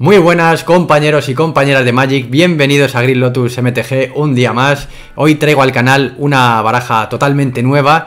Muy buenas compañeros y compañeras de Magic, bienvenidos a Green Lotus MTG un día más. Hoy traigo al canal una baraja totalmente nueva,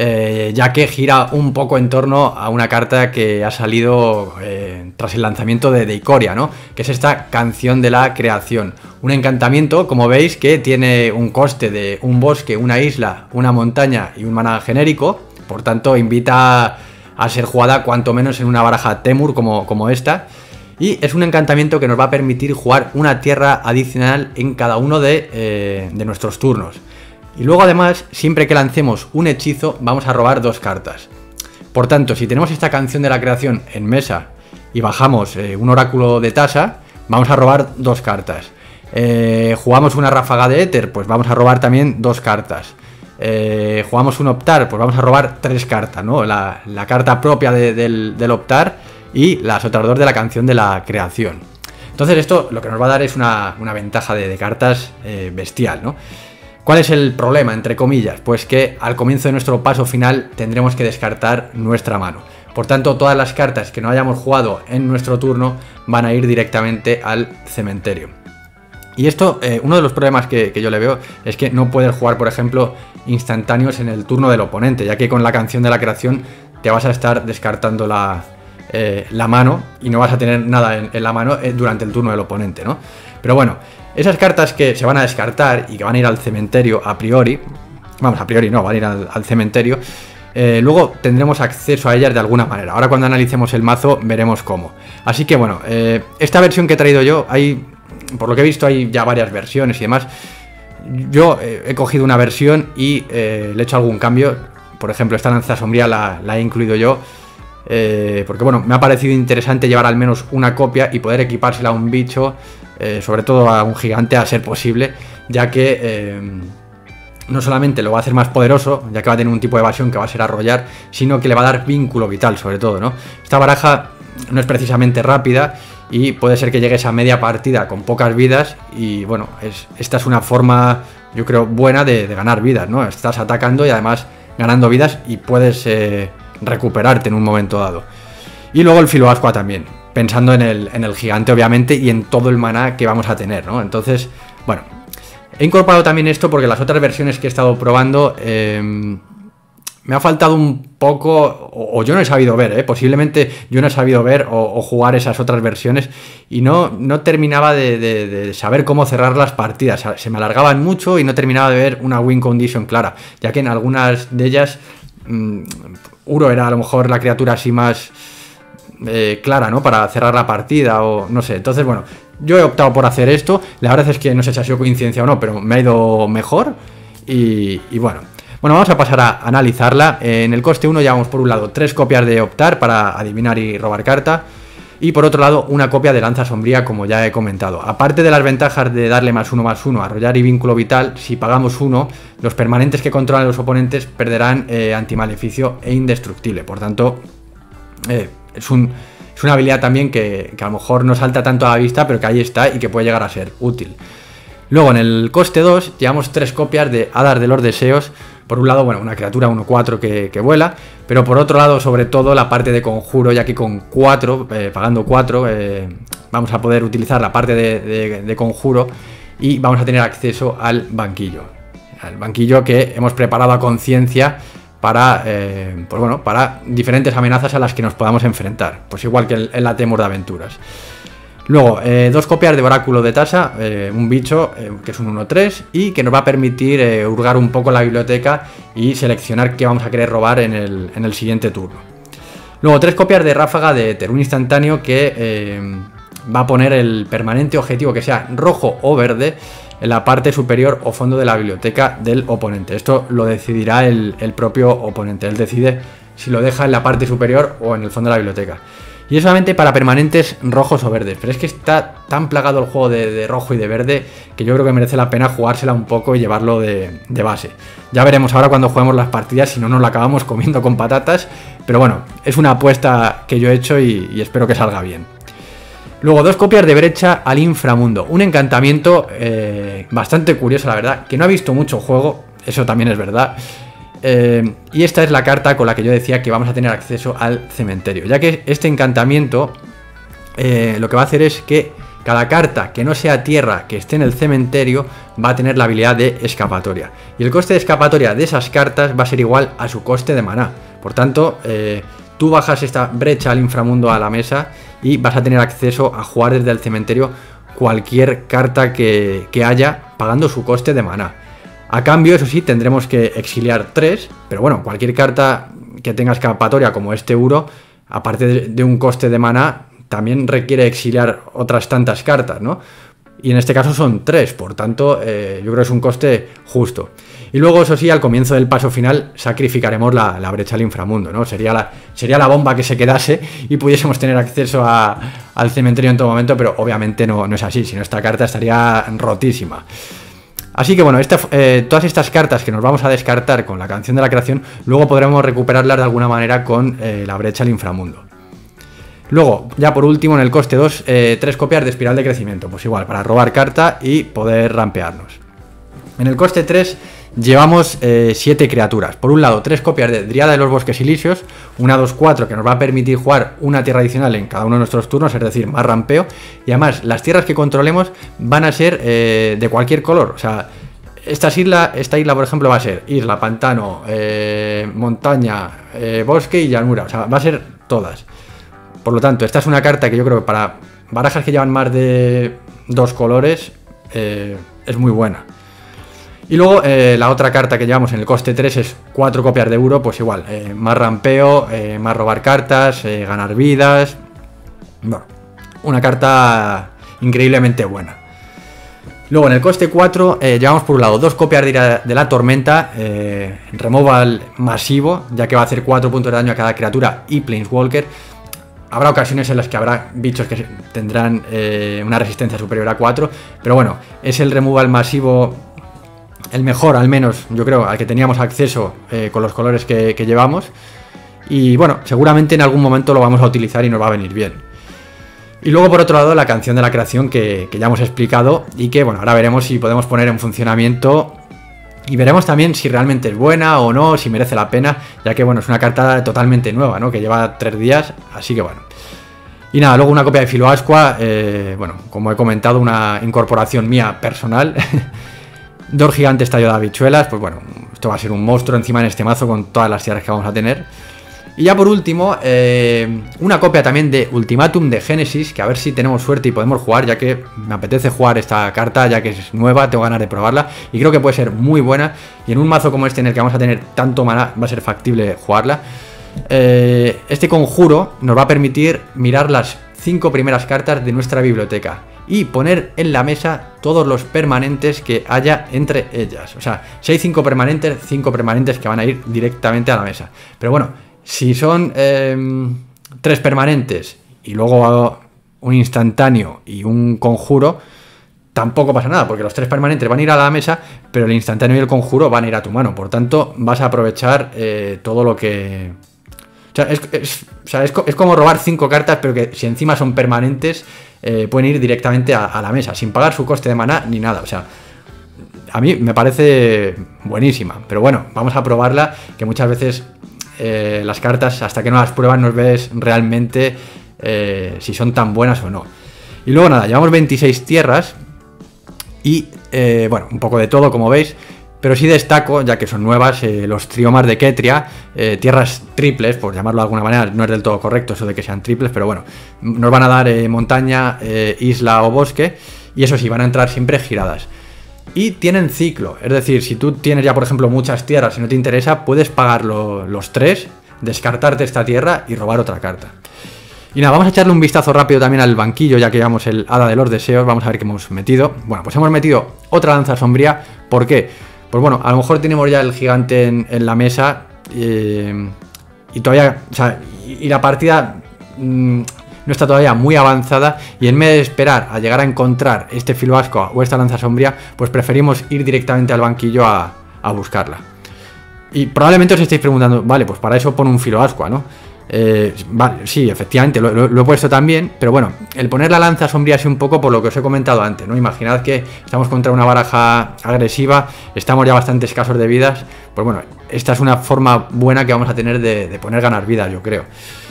ya que gira un poco en torno a una carta que ha salido tras el lanzamiento de Ikoria, ¿no? Que es esta Canción de la Creación. Un encantamiento, como veis, que tiene un coste de un bosque, una isla, una montaña y un maná genérico. Por tanto, invita a ser jugada cuanto menos en una baraja Temur como esta. Y es un encantamiento que nos va a permitir jugar una tierra adicional en cada uno de nuestros turnos. Y luego además, siempre que lancemos un hechizo, vamos a robar 2 cartas. Por tanto, si tenemos esta Canción de la Creación en mesa y bajamos un Oráculo de Tasa, vamos a robar 2 cartas. Jugamos una Ráfaga de Éter, pues vamos a robar también 2 cartas. Jugamos un Optar, pues vamos a robar 3 cartas, ¿no? La carta propia del Optar y las otras 2 de la Canción de la Creación. Entonces esto lo que nos va a dar es una ventaja de cartas bestial, ¿no? ¿Cuál es el problema, entre comillas? Pues que al comienzo de nuestro paso final tendremos que descartar nuestra mano. Por tanto, todas las cartas que no hayamos jugado en nuestro turno van a ir directamente al cementerio. Y esto, uno de los problemas que yo le veo es que no puedes jugar, por ejemplo, instantáneos en el turno del oponente, ya que con la Canción de la Creación te vas a estar descartando la mano y no vas a tener nada en la mano durante el turno del oponente, ¿no? Pero bueno, esas cartas que se van a descartar y que van a ir al cementerio a priori, vamos, a priori no, van a ir al cementerio, luego tendremos acceso a ellas de alguna manera. Ahora cuando analicemos el mazo veremos cómo. Así que bueno, esta versión que he traído yo, por lo que he visto hay ya varias versiones y demás. Yo he cogido una versión y le he hecho algún cambio. Por ejemplo, esta lanza sombría la he incluido yo. Porque bueno, me ha parecido interesante llevar al menos una copia y poder equipársela a un bicho, sobre todo a un gigante a ser posible, ya que no solamente lo va a hacer más poderoso, ya que va a tener un tipo de evasión que va a ser arrollar, sino que le va a dar vínculo vital sobre todo, ¿no? Esta baraja no es precisamente rápida y puede ser que llegues a media partida con pocas vidas y bueno, esta es una forma, yo creo, buena de ganar vidas, ¿no? Estás atacando y además ganando vidas y puedes recuperarte en un momento dado. Y luego el Filoascua también, pensando en el gigante obviamente y en todo el maná que vamos a tener, ¿no? Entonces, bueno, he incorporado también esto porque las otras versiones que he estado probando me ha faltado un poco, o yo no he sabido ver, posiblemente yo no he sabido ver o jugar esas otras versiones y no terminaba de saber cómo cerrar las partidas. Se me alargaban mucho y no terminaba de ver una win condition clara, ya que en algunas de ellas Uro era a lo mejor la criatura así más clara, ¿no? Para cerrar la partida o no sé. Entonces, bueno, yo he optado por hacer esto. La verdad es que no sé si ha sido coincidencia o no, pero me ha ido mejor. Y bueno, vamos a pasar a analizarla. En el coste 1 llevamos por un lado 3 copias de Optar para adivinar y robar carta. Y por otro lado, una copia de Lanza Sombría, como ya he comentado. Aparte de las ventajas de darle +1/+1, arrollar y vínculo vital, si pagamos 1, los permanentes que controlan los oponentes perderán antimaleficio e indestructible. Por tanto, es una habilidad también que a lo mejor no salta tanto a la vista, pero que ahí está y que puede llegar a ser útil. Luego en el coste 2 llevamos 3 copias de Hadar de los Deseos. Por un lado, bueno, una criatura 1/4 que vuela, pero por otro lado, sobre todo, la parte de conjuro, ya que con 4, pagando 4, vamos a poder utilizar la parte de conjuro y vamos a tener acceso al banquillo. Al banquillo que hemos preparado a conciencia para, pues bueno, para diferentes amenazas a las que nos podamos enfrentar, pues igual que en la Temur de Aventuras. Luego, 2 copias de Oráculo de Tasa, un bicho que es un 1/3 y que nos va a permitir hurgar un poco la biblioteca y seleccionar qué vamos a querer robar en el siguiente turno. Luego, 3 copias de Ráfaga de Éter, un instantáneo que va a poner el permanente objetivo que sea rojo o verde en la parte superior o fondo de la biblioteca del oponente. Esto lo decidirá el propio oponente, él decide si lo deja en la parte superior o en el fondo de la biblioteca. Y es solamente para permanentes rojos o verdes, pero es que está tan plagado el juego de rojo y de verde que yo creo que merece la pena jugársela un poco y llevarlo de base. Ya veremos ahora cuando juguemos las partidas si no nos la acabamos comiendo con patatas, pero bueno, es una apuesta que yo he hecho y espero que salga bien. Luego 2 copias de Brecha al Inframundo, un encantamiento bastante curioso la verdad, que no ha visto mucho juego, eso también es verdad. Y esta es la carta con la que yo decía que vamos a tener acceso al cementerio, ya que este encantamiento lo que va a hacer es que cada carta que no sea tierra que esté en el cementerio va a tener la habilidad de escapatoria. Y el coste de escapatoria de esas cartas va a ser igual a su coste de maná. Por tanto, tú bajas esta brecha al inframundo a la mesa y vas a tener acceso a jugar desde el cementerio cualquier carta que haya pagando su coste de maná. A cambio, eso sí, tendremos que exiliar 3, pero bueno, cualquier carta que tenga escapatoria como este Uro, aparte de un coste de maná, también requiere exiliar otras tantas cartas, ¿no? Y en este caso son 3, por tanto, yo creo que es un coste justo. Y luego, eso sí, al comienzo del paso final sacrificaremos la brecha al inframundo, ¿no? Sería la bomba que se quedase y pudiésemos tener acceso al cementerio en todo momento, pero obviamente no es así, si no esta carta estaría rotísima. Así que bueno, todas estas cartas que nos vamos a descartar con la canción de la creación, luego podremos recuperarlas de alguna manera con la brecha al inframundo. Luego, ya por último, en el coste 2, 3 copias de espiral de crecimiento. Pues igual, para robar carta y poder rampearnos. En el coste 3 llevamos 7 criaturas. Por un lado, 3 copias de Dríada de los Bosques Ilisios, una 2-4 que nos va a permitir jugar una tierra adicional en cada uno de nuestros turnos, es decir, más rampeo. Y además, las tierras que controlemos van a ser de cualquier color. O sea, esta isla, por ejemplo, va a ser isla, pantano, montaña, bosque y llanura. O sea, va a ser todas. Por lo tanto, esta es una carta que yo creo que para barajas que llevan más de 2 colores es muy buena. Y luego la otra carta que llevamos en el coste 3 es 4 copias de Uro, pues igual, más rampeo, más robar cartas, ganar vidas. Bueno, una carta increíblemente buena. Luego en el coste 4 llevamos por un lado 2 copias de la tormenta, removal masivo, ya que va a hacer 4 puntos de daño a cada criatura y Planeswalker. Habrá ocasiones en las que habrá bichos que tendrán una resistencia superior a 4, pero bueno, es el removal masivo, el mejor al menos, yo creo, al que teníamos acceso con los colores que llevamos. Y bueno, seguramente en algún momento lo vamos a utilizar y nos va a venir bien. Y luego por otro lado la canción de la creación que ya hemos explicado y que bueno, ahora veremos si podemos poner en funcionamiento. Y veremos también si realmente es buena o no, si merece la pena, ya que bueno, es una carta totalmente nueva, ¿no? Que lleva 3 días, así que bueno. Y nada, luego una copia de Filoascua, bueno, como he comentado, una incorporación mía personal. 2 gigantes tallo de habichuelas, pues bueno, esto va a ser un monstruo encima en este mazo con todas las tierras que vamos a tener. Y ya por último, una copia también de Ultimátum de Génesis, que a ver si tenemos suerte y podemos jugar, ya que me apetece jugar esta carta, ya que es nueva, tengo ganas de probarla, y creo que puede ser muy buena, y en un mazo como este en el que vamos a tener tanto maná, va a ser factible jugarla. Este conjuro nos va a permitir mirar las 5 primeras cartas de nuestra biblioteca y poner en la mesa todos los permanentes que haya entre ellas. O sea, si hay 5 permanentes que van a ir directamente a la mesa. Pero bueno, si son 3 permanentes y luego un instantáneo y un conjuro, tampoco pasa nada, porque los 3 permanentes van a ir a la mesa, pero el instantáneo y el conjuro van a ir a tu mano. Por tanto, vas a aprovechar todo lo que... O sea, es como robar 5 cartas, pero que si encima son permanentes, pueden ir directamente a la mesa, sin pagar su coste de maná ni nada. O sea, a mí me parece buenísima. Pero bueno, vamos a probarla, que muchas veces... las cartas, hasta que no las pruebas, no ves realmente si son tan buenas o no. Y luego nada, llevamos 26 tierras y bueno, un poco de todo, como veis, pero sí destaco, ya que son nuevas, los triomas de Ketria, tierras triples, por llamarlo de alguna manera. No es del todo correcto eso de que sean triples, pero bueno, nos van a dar montaña, isla o bosque, y eso sí, van a entrar siempre giradas. Y tienen ciclo, es decir, si tú tienes ya por ejemplo muchas tierras y no te interesa, puedes pagar los 3, descartarte esta tierra y robar otra carta. Y nada, vamos a echarle un vistazo rápido también al banquillo, ya que llevamos el Hada de los Deseos. Vamos a ver qué hemos metido. Bueno, pues hemos metido otra Lanza Sombría. ¿Por qué? Pues bueno, a lo mejor tenemos ya el gigante en la mesa y todavía, o sea, y la partida... no está todavía muy avanzada, y en vez de esperar a llegar a encontrar este Filoascua o esta Lanza Sombría, pues preferimos ir directamente al banquillo a buscarla. Y probablemente os estéis preguntando, vale, pues para eso pone un Filoascua, ¿no? Vale, sí, efectivamente, lo he puesto también, pero bueno, el poner la Lanza Sombría es un poco por lo que os he comentado antes, ¿no? Imaginad que estamos contra una baraja agresiva, estamos ya bastante escasos de vidas, pues bueno, esta es una forma buena que vamos a tener de poner ganar vidas, yo creo.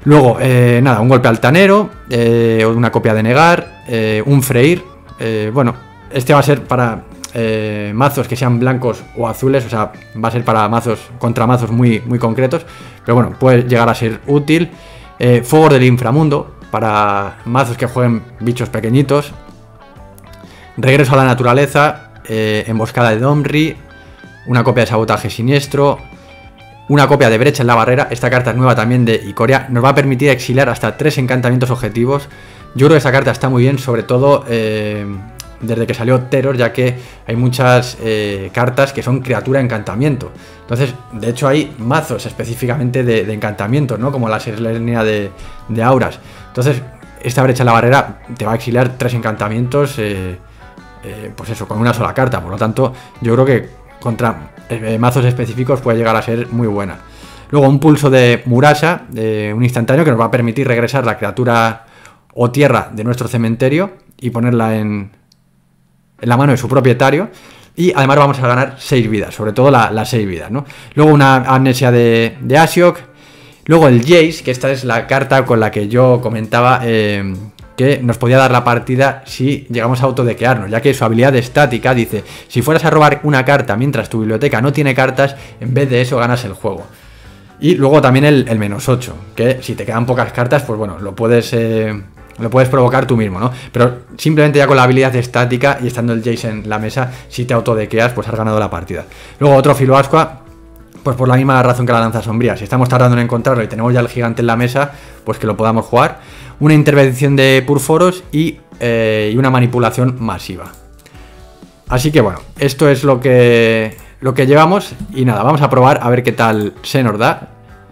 Luego, nada, un golpe altanero, una copia de negar, un Freyr. Bueno, este va a ser para mazos que sean blancos o azules, o sea, va a ser para mazos, contra mazos muy, muy concretos, pero bueno, puede llegar a ser útil. Fuego del inframundo, para mazos que jueguen bichos pequeñitos. Regreso a la naturaleza, emboscada de Domri, una copia de sabotaje siniestro, una copia de brecha en la barrera. Esta carta es nueva también de Ikoria, nos va a permitir exiliar hasta 3 encantamientos objetivos. Yo creo que esta carta está muy bien, sobre todo desde que salió Terror, ya que hay muchas cartas que son criatura encantamiento. Entonces, de hecho hay mazos específicamente de encantamientos, ¿no? Como la Serlenia de Auras. Entonces, esta brecha en la barrera te va a exiliar 3 encantamientos, pues eso, con una sola carta. Por lo tanto, yo creo que contra mazos específicos puede llegar a ser muy buena. Luego un pulso de Murasha, un instantáneo que nos va a permitir regresar la criatura o tierra de nuestro cementerio y ponerla en la mano de su propietario. Y además vamos a ganar 6 vidas, sobre todo las 6 vidas, ¿no? Luego una amnesia de Ashiok. Luego el Jace, que esta es la carta con la que yo comentaba que nos podía dar la partida si llegamos a autodequearnos, ya que su habilidad estática dice: si fueras a robar una carta mientras tu biblioteca no tiene cartas, en vez de eso ganas el juego. Y luego también el -8, que si te quedan pocas cartas, pues bueno, lo puedes provocar tú mismo, ¿no? Pero simplemente ya con la habilidad estática y estando el Jace en la mesa, si te autodequeas, pues has ganado la partida. Luego otro Filoascua, pues por la misma razón que la lanza sombría. Si estamos tardando en encontrarlo y tenemos ya el gigante en la mesa, pues que lo podamos jugar. Una intervención de Purforos y una manipulación masiva. Así que bueno, esto es lo que llevamos. Y nada, vamos a probar a ver qué tal se nos da.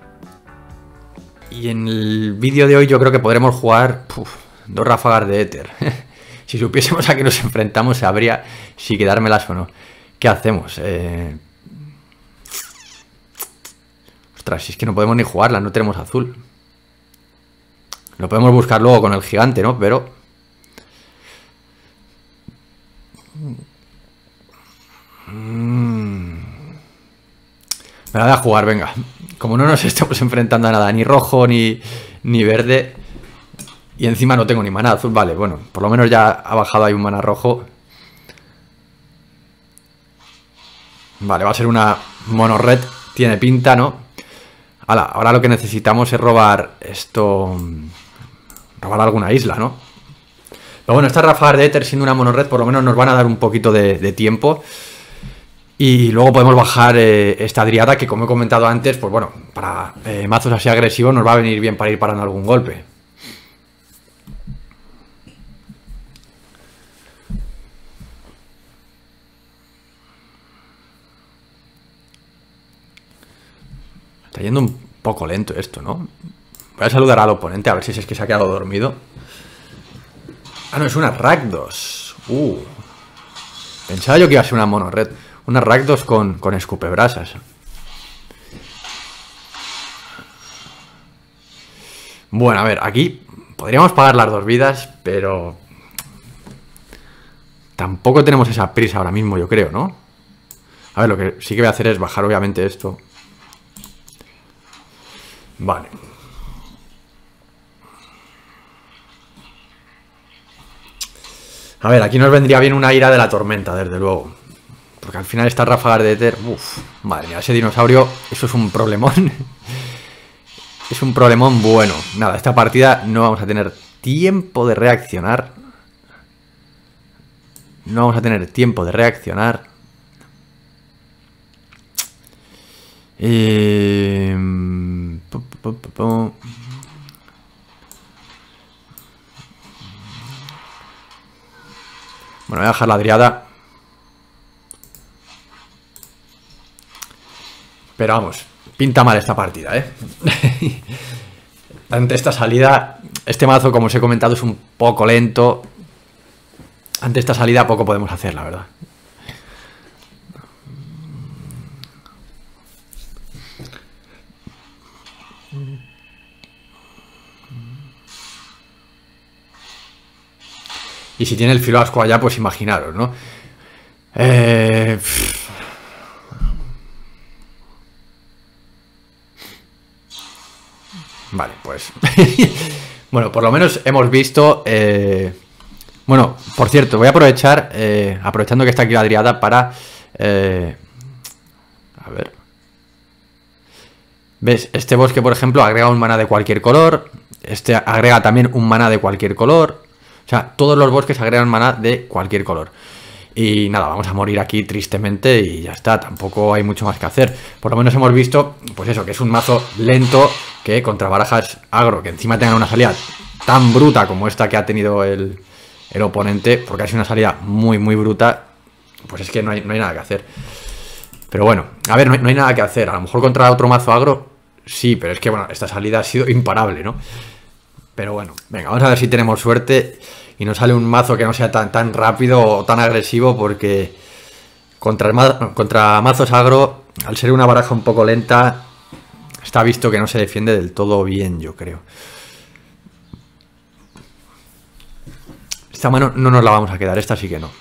Y en el vídeo de hoy yo creo que podremos jugar 2 ráfagas de éter. Si supiésemos a qué nos enfrentamos, sabría si quedármelas o no. ¿Qué hacemos? Ostras, si es que no podemos ni jugarla, no tenemos azul. Lo podemos buscar luego con el gigante, ¿no? Pero me la voy a jugar, venga. Como no nos estamos enfrentando a nada, ni rojo ni verde, y encima no tengo ni maná azul, vale, bueno, por lo menos ya ha bajado ahí un maná rojo. Vale, va a ser una mono red, tiene pinta, ¿no? Ahora lo que necesitamos es robar esto, robar alguna isla, ¿no? Pero bueno, estas ráfagas de éter siendo una mono red por lo menos nos van a dar un poquito de tiempo. Y luego podemos bajar esta Driada, que como he comentado antes, pues bueno, para mazos así agresivos nos va a venir bien para ir parando algún golpe. Está yendo un poco lento esto, ¿no? Voy a saludar al oponente a ver si es que se ha quedado dormido. Ah, no, es una Rakdos. Pensaba yo que iba a ser una mono red. Unas Rakdos con escupebrasas. Bueno, a ver, aquí podríamos pagar las 2 vidas, pero tampoco tenemos esa prisa ahora mismo, yo creo, ¿no? A ver, lo que sí que voy a hacer es bajar obviamente esto. Vale. A ver, aquí nos vendría bien una ira de la tormenta, desde luego. Porque al final estas ráfagas de éter... Madre mía, ese dinosaurio, eso es un problemón. Es un problemón bueno. Nada, esta partida no vamos a tener tiempo de reaccionar. No vamos a tener tiempo de reaccionar. Bueno, voy a dejar la Driada. Pero vamos, pinta mal esta partida, ¿eh? Ante esta salida, este mazo, como os he comentado, es un poco lento. Ante esta salida poco podemos hacer, la verdad. Y si tiene el Filoasco allá, pues imaginaros, ¿no? Vale, pues... Bueno, por lo menos hemos visto... Bueno, por cierto, voy a aprovechar, aprovechando que está aquí la Driada para... A ver... ¿Ves? Este bosque, por ejemplo, agrega un maná de cualquier color. Este agrega también un maná de cualquier color. O sea, todos los bosques agregan maná de cualquier color. Y nada, vamos a morir aquí tristemente y ya está. Tampoco hay mucho más que hacer. Por lo menos hemos visto, pues eso, que es un mazo lento que contra barajas agro, que encima tengan una salida tan bruta como esta que ha tenido el oponente, porque ha sido una salida muy, muy bruta, pues es que no hay nada que hacer. Pero bueno, a ver, no hay nada que hacer. A lo mejor contra otro mazo agro, sí, pero es que, bueno, esta salida ha sido imparable, ¿no? Pero bueno, venga, vamos a ver si tenemos suerte y nos sale un mazo que no sea tan rápido o tan agresivo, porque contra mazos agro, al ser una baraja un poco lenta, está visto que no se defiende del todo bien, yo creo. Esta mano no nos la vamos a quedar, esta sí que no.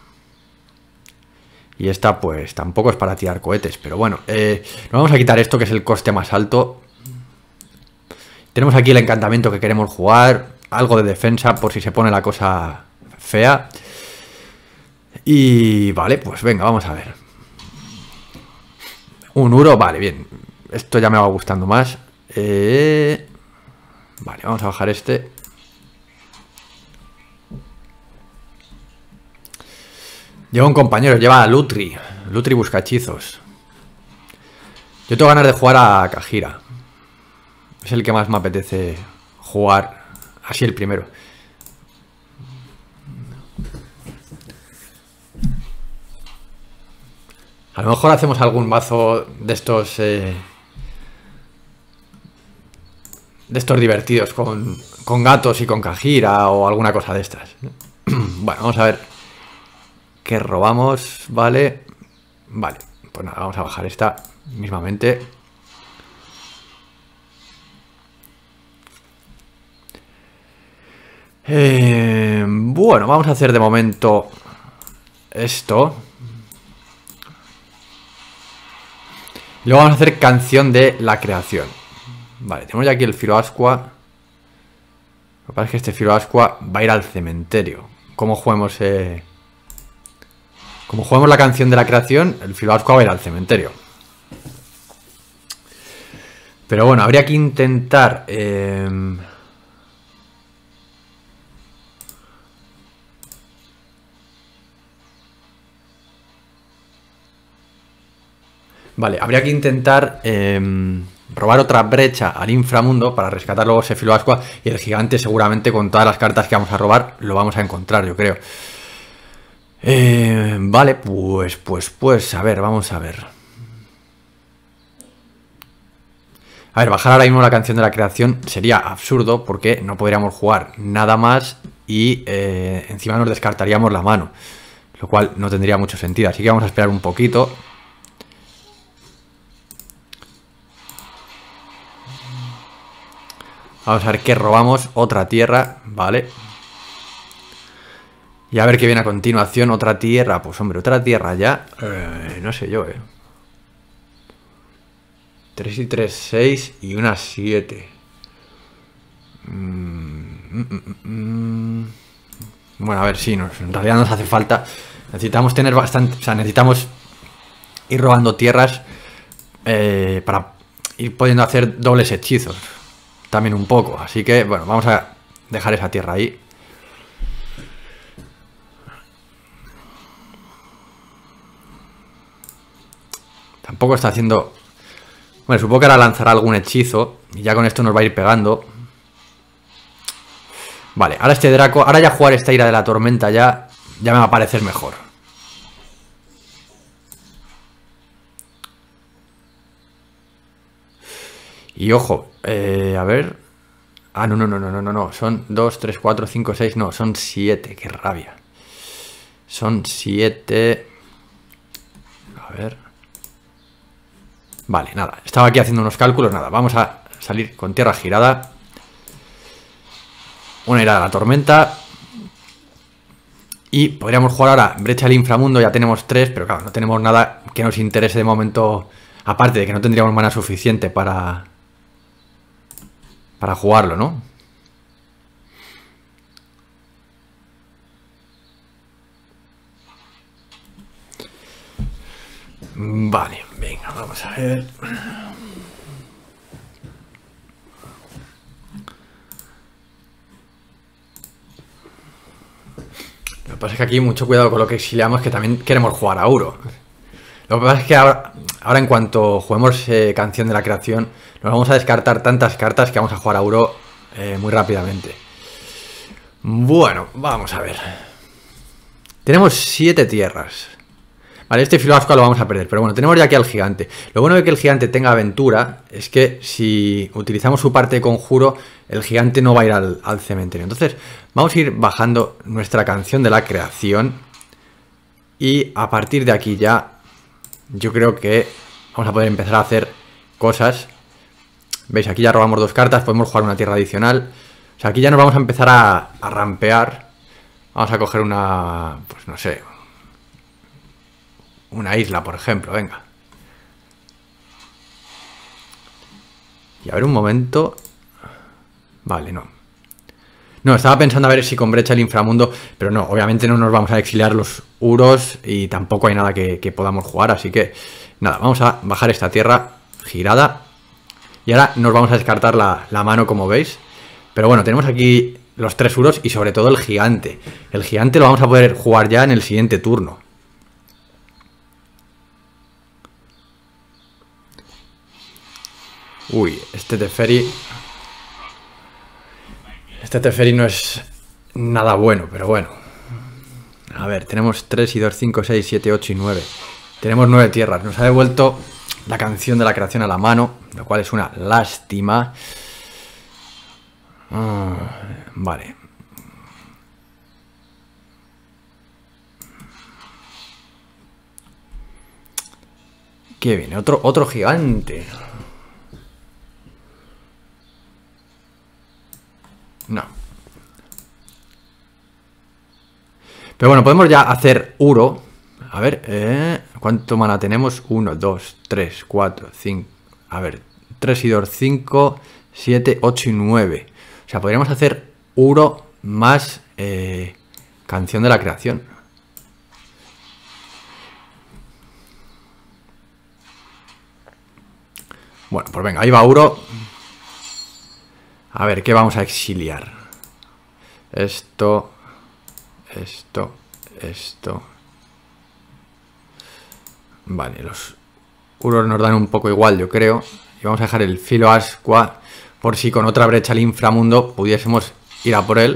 Y esta pues tampoco es para tirar cohetes, pero bueno, nos vamos a quitar esto que es el coste más alto. Tenemos aquí el encantamiento que queremos jugar, algo de defensa por si se pone la cosa fea. Y vale, pues venga, vamos a ver. Un Uro, vale, bien. Esto ya me va gustando más. Vale, vamos a bajar este. Lleva un compañero, lleva a Lutri. Lutri busca hechizos. Yo tengo ganas de jugar a Kajira. Es el que más me apetece jugar. Así el primero. A lo mejor hacemos algún mazo de estos... de estos divertidos con gatos y con Kajira o alguna cosa de estas. Bueno, vamos a ver qué robamos. Vale. Vale, pues nada, vamos a bajar esta mismamente. Bueno, vamos a hacer de momento esto. Luego vamos a hacer canción de la creación. Vale, tenemos ya aquí el Filoascua. Lo que pasa es que este Filoascua va a ir al cementerio. ¿Cómo juguemos como juguemos la canción de la creación, el Filoascua va a ir al cementerio. Pero bueno, habría que intentar... Vale, habría que intentar robar otra brecha al inframundo para rescatar luego ese Filoascua, y el gigante seguramente con todas las cartas que vamos a robar lo vamos a encontrar, yo creo. Vale, pues, a ver, vamos a ver. A ver, bajar ahora mismo la canción de la creación sería absurdo porque no podríamos jugar nada más y encima nos descartaríamos la mano, lo cual no tendría mucho sentido, así que vamos a esperar un poquito. Vamos a ver qué robamos. Otra tierra, vale. Y a ver qué viene a continuación. Otra tierra, pues hombre, otra tierra ya. No sé yo, 3 y 3, 6 y una 7. Bueno, a ver, sí, en realidad nos hace falta. Necesitamos tener bastante, o sea, necesitamos ir robando tierras para ir pudiendo hacer dobles hechizos. También un poco, así que bueno, vamos a dejar esa tierra ahí. Tampoco está haciendo... Bueno, supongo que ahora lanzará algún hechizo y ya con esto nos va a ir pegando. Vale, ahora este Draco, ahora ya jugar esta ira de la tormenta ya me va a parecer mejor. Y ojo, a ver... Ah, no, son 2, 3, 4, 5, 6, no, son 7, qué rabia. Son 7... A ver... Vale, nada, estaba aquí haciendo unos cálculos, nada, vamos a salir con tierra girada. Una ira de la tormenta. Y podríamos jugar ahora brecha al inframundo, ya tenemos 3, pero claro, no tenemos nada que nos interese de momento, aparte de que no tendríamos mana suficiente para para jugarlo, ¿no? Vale, venga, vamos a ver. Lo que pasa es que aquí mucho cuidado con lo que exiliamos, que también queremos jugar a Uro. Lo que pasa es que ahora en cuanto juguemos Canción de la Creación, nos vamos a descartar tantas cartas que vamos a jugar a Uro muy rápidamente. Bueno, vamos a ver. Tenemos 7 tierras. Vale, este Filo Ascua lo vamos a perder, pero bueno, tenemos ya aquí al gigante. Lo bueno de que el gigante tenga aventura es que si utilizamos su parte de conjuro, el gigante no va a ir al cementerio. Entonces, vamos a ir bajando nuestra Canción de la Creación. Y a partir de aquí ya, yo creo que vamos a poder empezar a hacer cosas. ¿Veis? Aquí ya robamos 2 cartas, podemos jugar una tierra adicional. O sea, aquí ya nos vamos a empezar a rampear. Vamos a coger una, pues no sé, una isla, por ejemplo, venga. Y a ver un momento. Vale, no. No, estaba pensando a ver si con brecha el inframundo, pero no, obviamente no nos vamos a exiliar los Uros y tampoco hay nada que podamos jugar, así que nada, vamos a bajar esta tierra girada. Y ahora nos vamos a descartar la mano, como veis. Pero bueno, tenemos aquí los 3 Uros y sobre todo el gigante. El gigante lo vamos a poder jugar ya en el siguiente turno. Uy, este Teferi no es nada bueno, pero bueno. A ver, tenemos 3 y 2, 5, 6, 7, 8 y 9. Tenemos 9 tierras. Nos ha devuelto la Canción de la Creación a la mano, lo cual es una lástima. Vale. ¿Qué viene? Otro gigante. No. Pero bueno, podemos ya hacer Uro. A ver, ¿cuánto mana tenemos? 1, 2, 3, 4, 5. A ver, 3 y 2, 5, 7, 8 y 9. O sea, podríamos hacer Uro más Canción de la Creación. Bueno, pues venga, ahí va Uro. A ver, ¿qué vamos a exiliar? Esto. Vale, los Uros nos dan un poco igual, yo creo. Y vamos a dejar el Filo Ascua por si con otra brecha al inframundo pudiésemos ir a por él.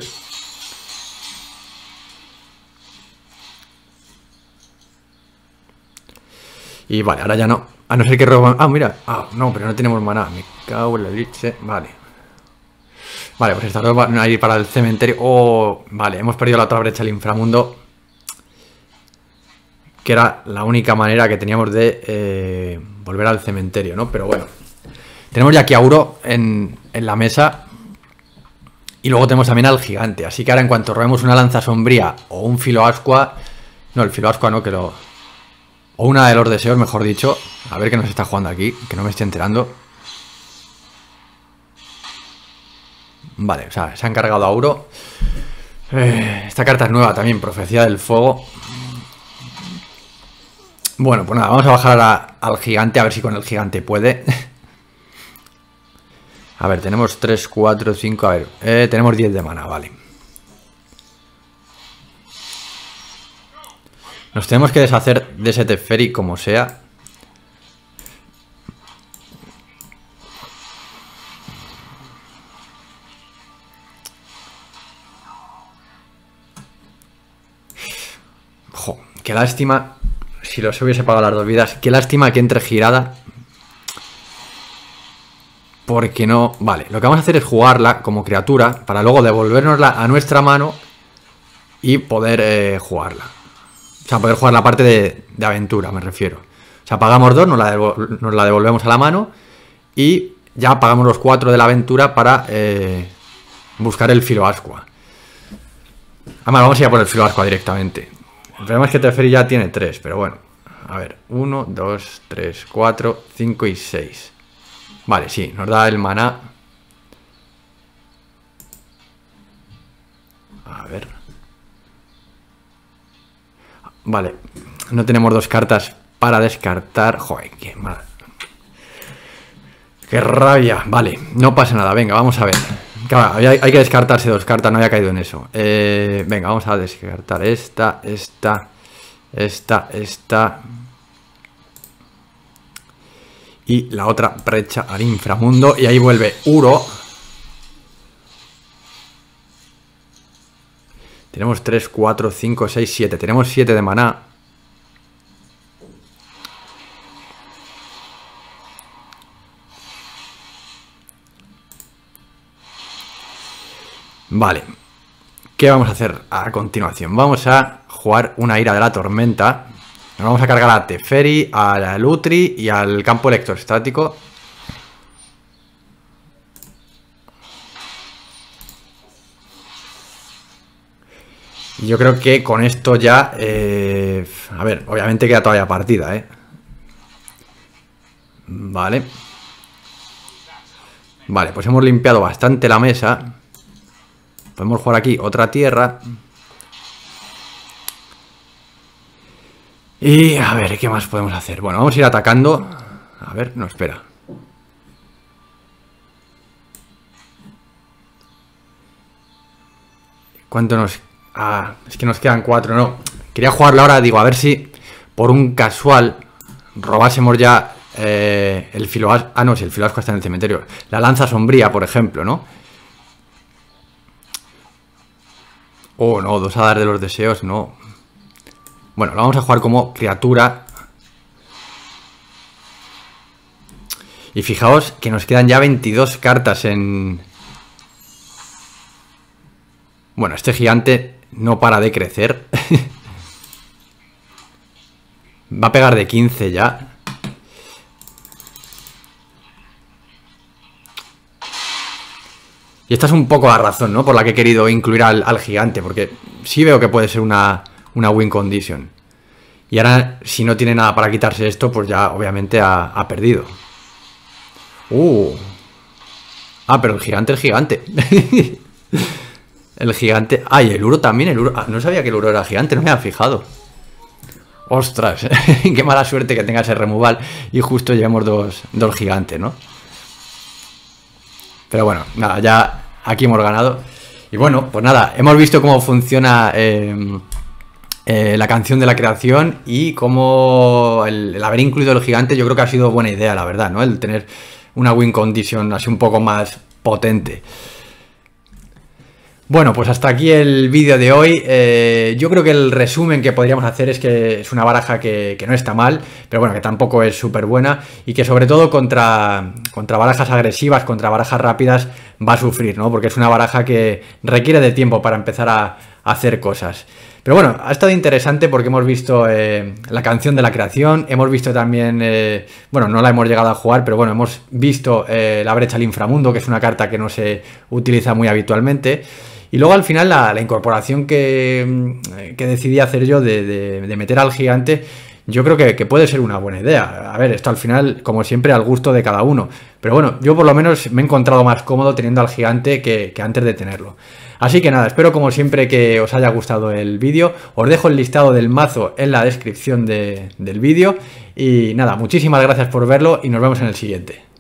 Y vale, ahora ya no. A no ser que roban... Ah, mira. Ah, no, pero no tenemos maná. Me cago en la leche. Vale. Vale, pues estas dos van a ir para el cementerio. Oh, vale, hemos perdido la otra brecha al inframundo. Que era la única manera que teníamos de volver al cementerio, ¿no? Pero bueno. Tenemos ya aquí a Uro en la mesa. Y luego tenemos también al gigante. Así que ahora en cuanto robemos una lanza sombría o un Filo Ascua... No, el Filo Ascua no, que lo... O una de los deseos, mejor dicho. A ver qué nos está jugando aquí, que no me estoy enterando. Vale, o sea, se han cargado a Uro. Esta carta es nueva también, Profecía del Fuego. Bueno, pues nada, vamos a bajar al gigante, a ver si con el gigante puede. A ver, tenemos 3, 4, 5, a ver, tenemos 10 de mana, vale. Nos tenemos que deshacer de ese Teferi como sea. Jo, qué lástima. Si los hubiese pagado las 2 vidas. Qué lástima que entre girada. Porque no... Vale, lo que vamos a hacer es jugarla como criatura para luego devolvernosla a nuestra mano y poder jugarla. O sea, poder jugar la parte de aventura, me refiero. O sea, pagamos 2, nos la devolvemos a la mano y ya pagamos los 4 de la aventura para buscar el Filo Ascua. Además, vamos a ir a por el Filo Ascua directamente. El problema es que Teferi ya tiene 3, pero bueno. A ver, 1, 2, 3, 4, 5 y 6. Vale, sí, nos da el maná. Vale, no tenemos dos cartas para descartar. Joder, qué mal. ¡Qué rabia! Vale, no pasa nada, venga, vamos a ver. Claro, hay que descartarse dos cartas, no había caído en eso. Venga, vamos a descartar esta. Y la otra brecha al inframundo. Y ahí vuelve Uro. Tenemos 3, 4, 5, 6, 7. Tenemos 7 de maná. Vale, ¿qué vamos a hacer a continuación? Vamos a jugar una Ira de la Tormenta. Nos vamos a cargar a Teferi, a la Lutri y al campo electrostático. Y yo creo que con esto ya... a ver, obviamente queda todavía partida, Vale. Vale, pues hemos limpiado bastante la mesa. Podemos jugar aquí otra tierra. Y a ver, ¿qué más podemos hacer? Bueno, vamos a ir atacando. A ver, no, espera. ¿Cuánto nos...? Ah, es que nos quedan 4, no. Quería jugarlo ahora, digo, a ver si por un casual robásemos ya el filoasco. Ah, no, si el filoasco está en el cementerio. La lanza sombría, por ejemplo, ¿no? Oh, no, 2 hadas de los deseos, no. Bueno, lo vamos a jugar como criatura. Y fijaos que nos quedan ya 22 cartas en... Bueno, este gigante no para de crecer. Va a pegar de 15 ya. Y esta es un poco la razón, ¿no? Por la que he querido incluir al gigante. Porque sí veo que puede ser una win condition. Y ahora, si no tiene nada para quitarse esto, pues ya obviamente ha perdido. Ah, pero el gigante es gigante. El gigante... Ah, y el Uro también. El Uro... Ah, no sabía que el Uro era gigante, no me había fijado. Ostras, qué mala suerte que tenga ese removal. Y justo llevamos dos gigantes, ¿no? Pero bueno, nada, ya aquí hemos ganado. Y bueno, pues nada, hemos visto cómo funciona la canción de la creación. Y cómo el haber incluido el gigante, yo creo que ha sido buena idea, la verdad, ¿no? El tener una win condition así un poco más potente. Bueno, pues hasta aquí el vídeo de hoy. Yo creo que el resumen que podríamos hacer es que es una baraja que no está mal, pero bueno, que tampoco es súper buena y que sobre todo contra barajas agresivas, contra barajas rápidas va a sufrir, ¿no? Porque es una baraja que requiere de tiempo para empezar a hacer cosas. Pero bueno, ha estado interesante porque hemos visto la canción de la creación, hemos visto también, bueno, no la hemos llegado a jugar, pero bueno, hemos visto la brecha al inframundo, que es una carta que no se utiliza muy habitualmente. Y luego al final la incorporación que decidí hacer yo de meter al gigante, yo creo que puede ser una buena idea. A ver, esto al final, como siempre, al gusto de cada uno. Pero bueno, yo por lo menos me he encontrado más cómodo teniendo al gigante que antes de tenerlo. Así que nada, espero como siempre que os haya gustado el vídeo. Os dejo el listado del mazo en la descripción del vídeo. Y nada, muchísimas gracias por verlo y nos vemos en el siguiente.